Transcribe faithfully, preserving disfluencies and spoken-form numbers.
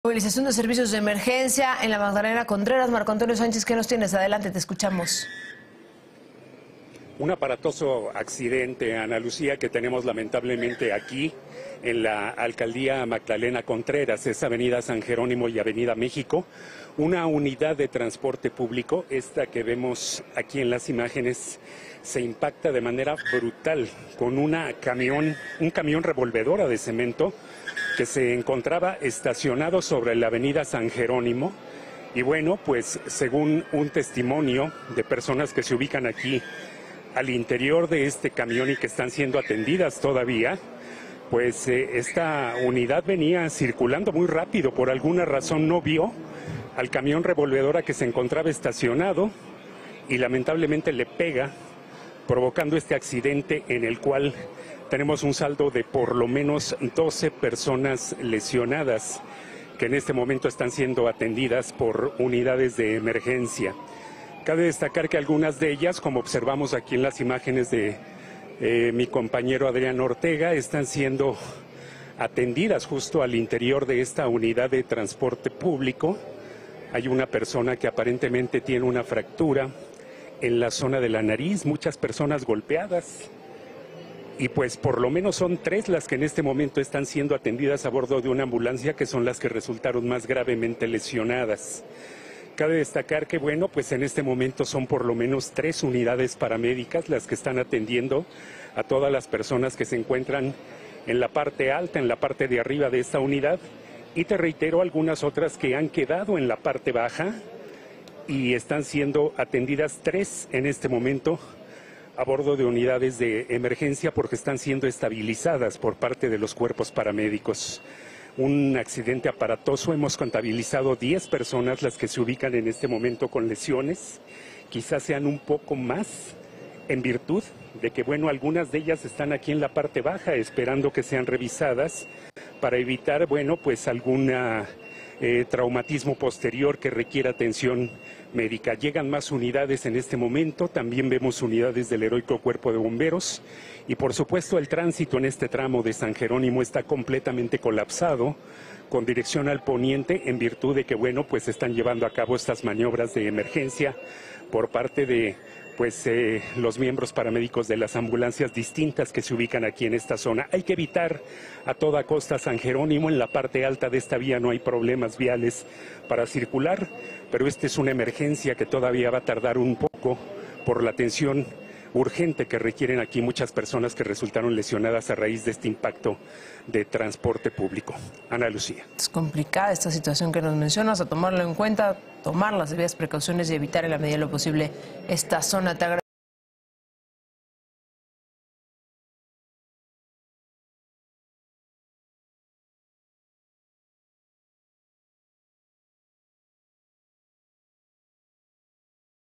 Movilización de servicios de emergencia en la Magdalena Contreras. Marco Antonio Sánchez, ¿qué nos tienes? Adelante, te escuchamos. Un aparatoso accidente, Ana Lucía, que tenemos lamentablemente aquí en la alcaldía Magdalena Contreras, es Avenida San Jerónimo y Avenida México. Una unidad de transporte público, esta que vemos aquí en las imágenes, se impacta de manera brutal con una camión, un camión revolvedora de cemento que se encontraba estacionado sobre la Avenida San Jerónimo. Y bueno, pues según un testimonio de personas que se ubican aquí al interior de este camión y que están siendo atendidas todavía, pues eh, esta unidad venía circulando muy rápido. Por alguna razón no vio al camión revolvedora que se encontraba estacionado y lamentablemente le pega, provocando este accidente en el cual tenemos un saldo de por lo menos doce personas lesionadas que en este momento están siendo atendidas por unidades de emergencia. Cabe destacar que algunas de ellas, como observamos aquí en las imágenes de eh, mi compañero Adrián Ortega, están siendo atendidas justo al interior de esta unidad de transporte público. Hay una persona que aparentemente tiene una fractura en la zona de la nariz, muchas personas golpeadas. Y pues por lo menos son tres las que en este momento están siendo atendidas a bordo de una ambulancia, que son las que resultaron más gravemente lesionadas. Cabe destacar que, bueno, pues en este momento son por lo menos tres unidades paramédicas las que están atendiendo a todas las personas que se encuentran en la parte alta, en la parte de arriba de esta unidad. Y te reitero, algunas otras que han quedado en la parte baja y están siendo atendidas tres en este momento a bordo de unidades de emergencia porque están siendo estabilizadas por parte de los cuerpos paramédicos. Un accidente aparatoso, hemos contabilizado diez personas las que se ubican en este momento con lesiones, quizás sean un poco más en virtud de que, bueno, algunas de ellas están aquí en la parte baja esperando que sean revisadas para evitar, bueno, pues alguna eh, traumatismo posterior que requiera atención médica. Llegan más unidades en este momento, también vemos unidades del Heroico Cuerpo de Bomberos y por supuesto el tránsito en este tramo de San Jerónimo está completamente colapsado con dirección al poniente en virtud de que, bueno, pues están llevando a cabo estas maniobras de emergencia por parte de pues eh, los miembros paramédicos de las ambulancias distintas que se ubican aquí en esta zona. Hay que evitar a toda costa San Jerónimo. En la parte alta de esta vía no hay problemas viales para circular, pero esta es una emergencia que todavía va a tardar un poco por la atención urgente que requieren aquí muchas personas que resultaron lesionadas a raíz de este impacto de transporte público. Ana Lucía. Es complicada esta situación que nos mencionas, a tomarlo en cuenta, tomar las debidas precauciones y evitar en la medida de lo posible esta zona. Te agradezco.